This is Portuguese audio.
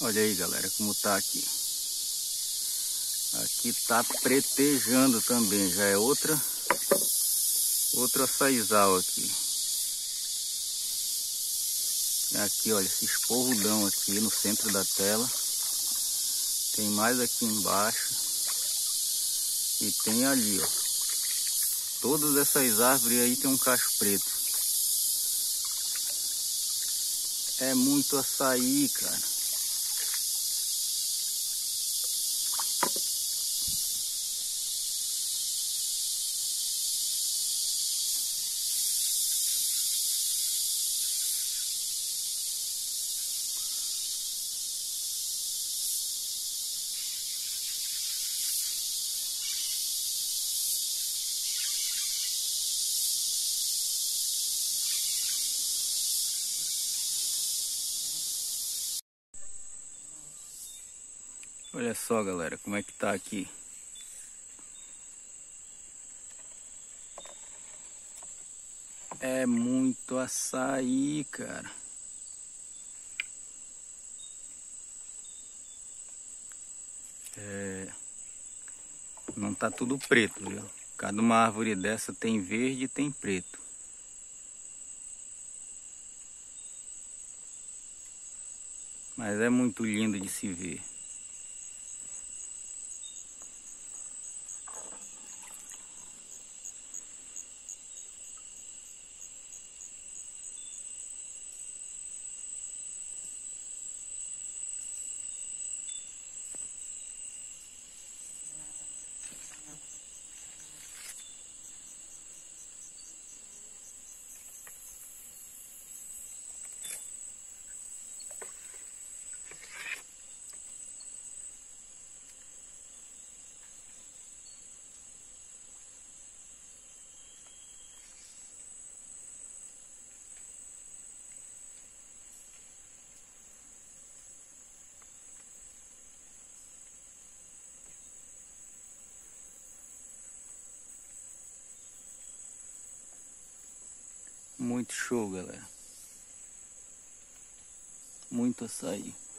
Olha aí, galera, como tá aqui. Aqui tá pretejando também, já é outra açaizal aqui. Tem aqui, olha, esse esporrudão aqui no centro da tela. Tem mais aqui embaixo. E tem ali, ó. Todas essas árvores aí tem um cacho preto. É muito açaí, cara. Olha só, galera, como é que tá aqui. É muito açaí, cara. Não tá tudo preto, viu? Cada uma árvore dessa tem verde e tem preto. Mas é muito lindo de se ver. Muito show, galera. Muito açaí.